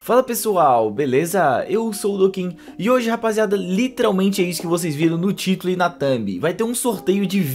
Fala pessoal, beleza? Eu sou o Dokin e hoje, rapaziada, literalmente é isso que vocês viram no título e na thumb. Vai ter um sorteio de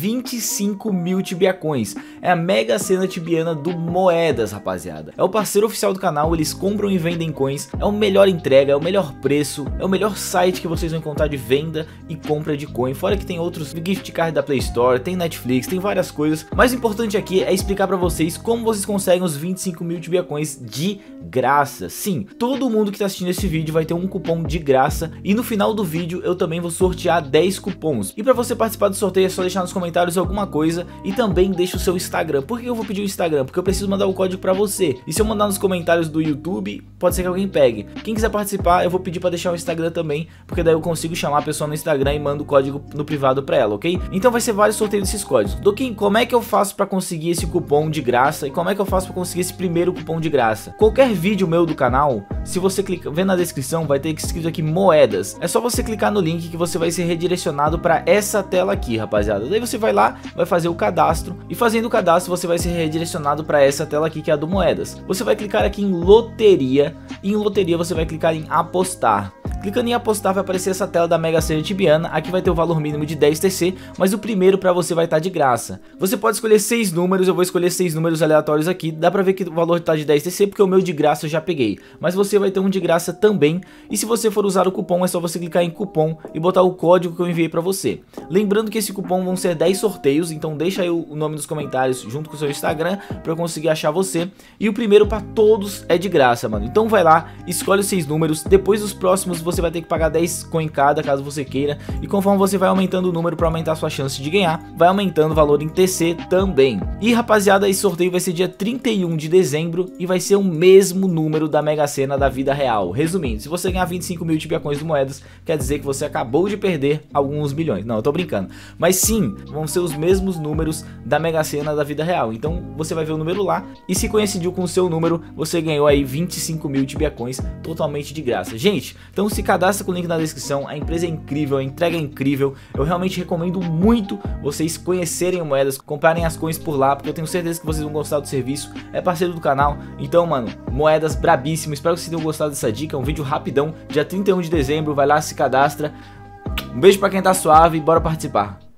25 mil Tibia Coins. É a Mega Sena Tibiana do Moedas, rapaziada. É o parceiro oficial do canal, eles compram e vendem coins. É o melhor entrega, é o melhor preço, é o melhor site que vocês vão encontrar de venda e compra de coin. Fora que tem outros gift card da Play Store, tem Netflix, tem várias coisas. Mas o importante aqui é explicar pra vocês como vocês conseguem os 25 mil Tibia Coins de graça. Sim, todo mundo que tá assistindo esse vídeo vai ter um cupom de graça e no final do vídeo eu também vou sortear 10 cupons. E pra você participar do sorteio é só deixar nos comentários alguma coisa e também deixa o seu Instagram. Por que eu vou pedir o Instagram? Porque eu preciso mandar o código pra você. E se eu mandar nos comentários do YouTube, pode ser que alguém pegue. Quem quiser participar, eu vou pedir pra deixar o Instagram também, porque daí eu consigo chamar a pessoa no Instagram e mando o código no privado pra ela, ok? Então vai ser vários sorteios desses códigos. Dokin, como é que eu faço pra conseguir esse cupom de graça e como é que eu faço pra conseguir esse primeiro cupom de graça? Qualquer vídeo meu do canal, se você clicar, vê na descrição, vai ter escrito aqui moedas. É só você clicar no link que você vai ser redirecionado para essa tela aqui, rapaziada. Daí você vai lá, vai fazer o cadastro e fazendo o cadastro você vai ser redirecionado para essa tela aqui que é a do moedas. Você vai clicar aqui em loteria e em loteria você vai clicar em apostar. Clicando em apostar vai aparecer essa tela da Mega Sena Tibiana. Aqui vai ter o valor mínimo de 10 TC, mas o primeiro pra você vai estar de graça. Você pode escolher 6 números, eu vou escolher 6 números aleatórios aqui. Dá pra ver que o valor tá de 10 TC porque o meu de graça eu já peguei. Mas você vai ter um de graça também. E se você for usar o cupom é só você clicar em cupom e botar o código que eu enviei pra você. Lembrando que esse cupom vão ser 10 sorteios, então deixa aí o nome nos comentários junto com o seu Instagram pra eu conseguir achar você. E o primeiro pra todos é de graça, mano. Então vai lá, escolhe os 6 números, depois dos próximos você vai ter que pagar 10 coin cada, caso você queira, e conforme você vai aumentando o número para aumentar a sua chance de ganhar, vai aumentando o valor em TC também. E rapaziada, esse sorteio vai ser dia 31 de dezembro e vai ser o mesmo número da Mega Sena da vida real. Resumindo, se você ganhar 25 mil Tibia Coins do Moedas, quer dizer que você acabou de perder alguns milhões. Não, eu tô brincando. Mas sim, vão ser os mesmos números da Mega Sena da vida real. Então você vai ver o número lá e se coincidiu com o seu número, você ganhou aí 25 mil Tibia Coins totalmente de graça. Gente, então se cadastra com o link na descrição, a empresa é incrível, a entrega é incrível, eu realmente recomendo muito vocês conhecerem o Moedas, comprarem as coins por lá, porque eu tenho certeza que vocês vão gostar do serviço, é parceiro do canal, então mano, Moedas brabíssimo, espero que vocês tenham gostado dessa dica, é um vídeo rapidão, dia 31 de dezembro, vai lá, se cadastra, um beijo pra quem tá suave e bora participar.